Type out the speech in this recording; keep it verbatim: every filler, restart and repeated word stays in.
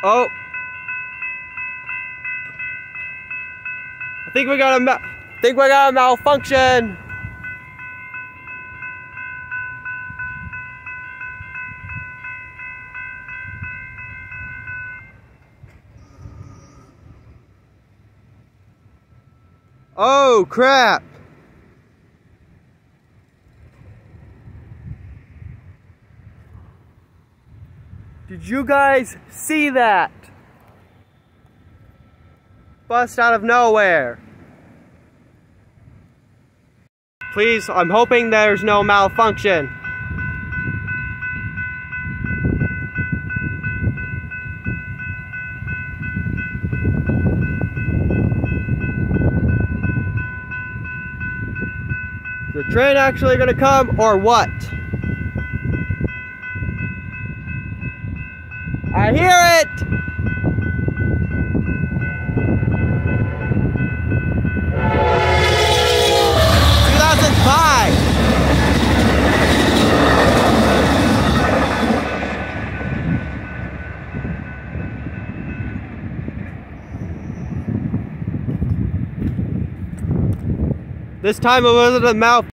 Oh. I think we got a ma- think we got a malfunction. Oh crap. Did you guys see that? Bust out of nowhere. Please, I'm hoping there's no malfunction. Is the train actually gonna come or what? I hear it! two thousand five! This time it wasn't a mouth.